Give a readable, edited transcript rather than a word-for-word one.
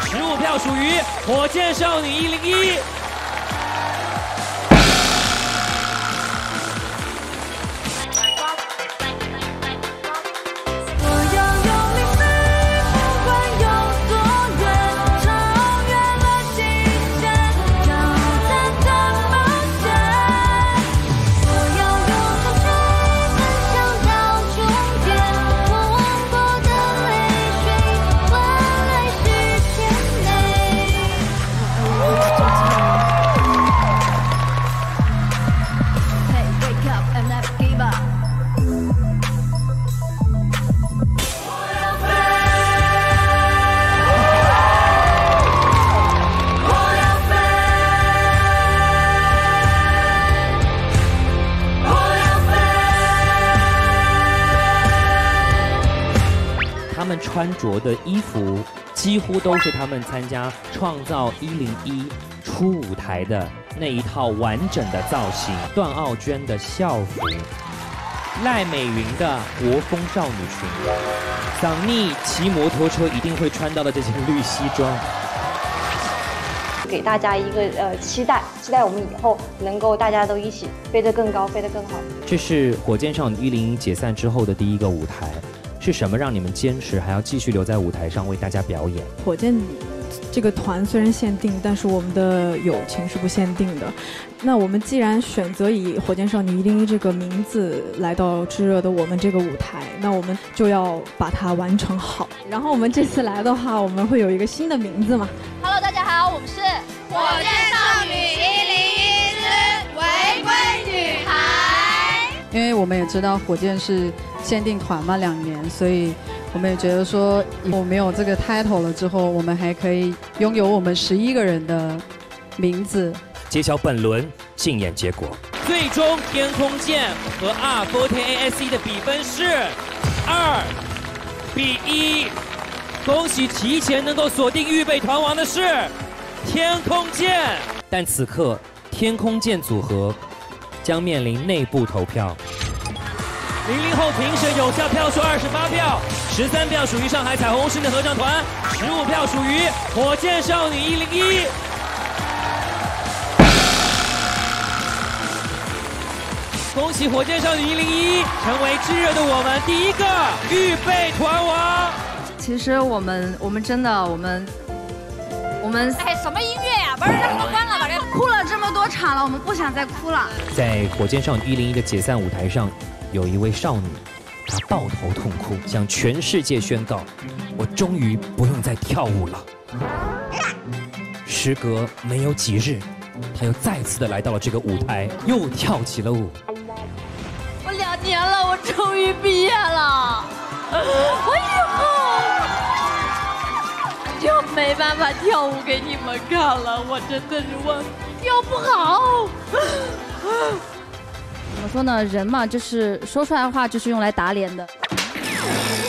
15票属于火箭少女101。 他们穿着的衣服几乎都是他们参加创造101初舞台的那一套完整的造型。段奥娟的校服，赖美云的国风少女裙，桑尼骑摩托车一定会穿到的这件绿西装。 给大家一个期待我们以后能够大家都一起飞得更高，飞得更好。这是火箭少女101解散之后的第一个舞台。是什么让你们坚持还要继续留在舞台上为大家表演？ 火箭这个团虽然限定，但是我们的友情是不限定的。那我们既然选择以火箭少女101这个名字来到炙热的我们这个舞台，那我们就要把它完成好。然后我们这次来的话，我们会有一个新的名字嘛 ？Hello， 大家好，我们是火箭少女101之玫瑰女孩。 因为我们也知道火箭是限定团嘛2年，所以我们也觉得说，以后没有这个 title 了之后，我们还可以拥有我们11个人的名字。 揭晓本轮竞演结果， 最终天空剑和 R14ASC 的比分是2比1。恭喜提前能够锁定预备团王的是天空剑， 但此刻天空剑组合将面临内部投票。 00后评审有效票数28票，13票属于上海彩虹室内合唱团，15票属于火箭少女101。恭喜火箭少女101成为炙热的我们第一个预备团王。 其实我们真的我们哎，什么音乐呀？把这给我关了，把这哭了这么多场了，我们不想再哭了。 在火箭少女101的解散舞台上，有一位少女，她抱头痛哭，向全世界宣告：我终于不用再跳舞了。时隔没有几日，她又再次的来到了这个舞台，又跳起了舞。 我2年了，我终于毕业了，我以后就没办法跳舞给你们看了，我真的是我跳不好。 怎么说呢？人嘛，就是说出来的话就是用来打脸的。